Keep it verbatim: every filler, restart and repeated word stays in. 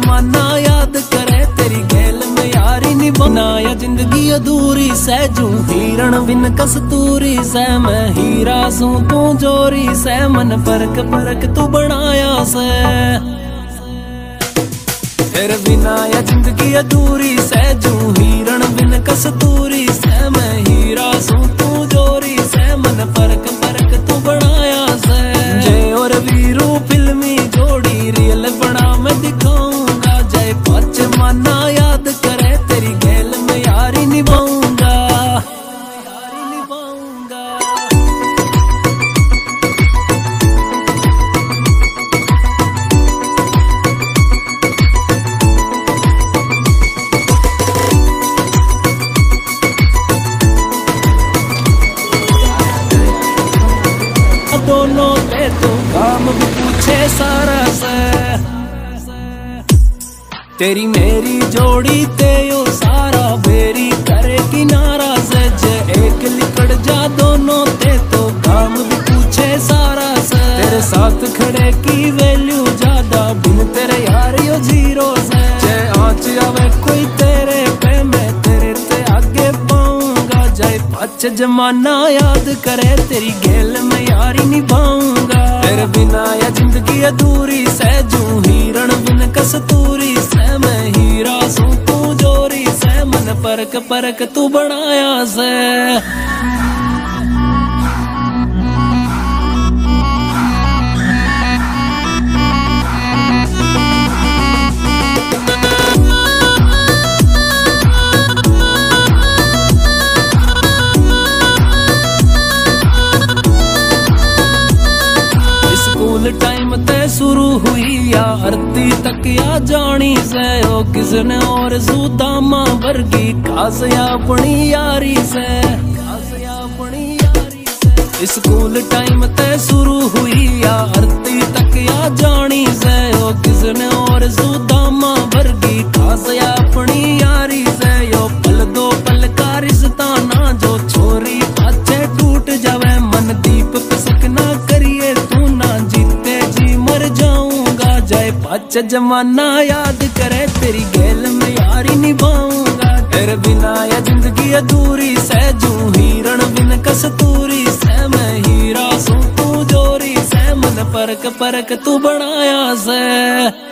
जमाना याद करे तेरी गैल में यारी निभाया। जिंदगी अधूरी सहजू हिरण बिन कस्तूरी से, मैं हीरा सू तू जोरी से, मन परक परक तू बनाया से। तेरे बिना या जिंदगी अधूरी सहजू हिरण बिन कस्तूरी से, मैं हीरा सू तू जोरी से, मन परक परक तू बनाया से। जय और वीरू फिल्मी जोड़ी रियल बना मैं दिखाऊंगा, जय पाँच माना याद करे तेरी गैल में यारी निभाऊंगा, यारी निभाऊंगा। दोनों पे तू काम भी पूछे सारा से, तेरी मेरी जोड़ी ते यो सारा बेरी करे किनारा से। जे एक लिकड़ जा दोनों ते तो काम भी पूछे सारा से। तेरे साथ खड़े की वैल्यू ज्यादा बिन तेरे यार यो जीरो से। जे आँच आवे कोई तेरे पे मैं तेरे ते आगे पाऊंगा, जय पाँच जमाना याद करे तेरी गैल में यारी निभाऊंगा। तेरे बिना या जिंदगी अधूरी सहजू हिरण बिन कस्तूरी से, मैं हीरा सू तू जोरी से, मन परक परक तू बनाया से। टाइम ते शुरू हुई या आरती तक या जानी से, ओ किसने और सुदामा वर्गी खास या अपनी यारी से, खास या अपनी यारी से। स्कूल टाइम ते शुरू हुई या आरती तक या जानी से, ओ किसने और सुदामा वर्गी खास या अपनी यारी से। यो पल दो पल का रिश्ता ना जो छोरी पाछे टूट जावे, मन दीप पिसक ना करिए तू ना जीते जी मर जाऊंगा। जय पाँच जमाना याद करे तेरी गैल में यारी निभाऊंगा। तेरे बिना या जिंदगी अधूरी सहजू हिरण बिन कस्तूरी से, मैं हीरा सू तू जोरी से, मन परक परक तू बनाया से।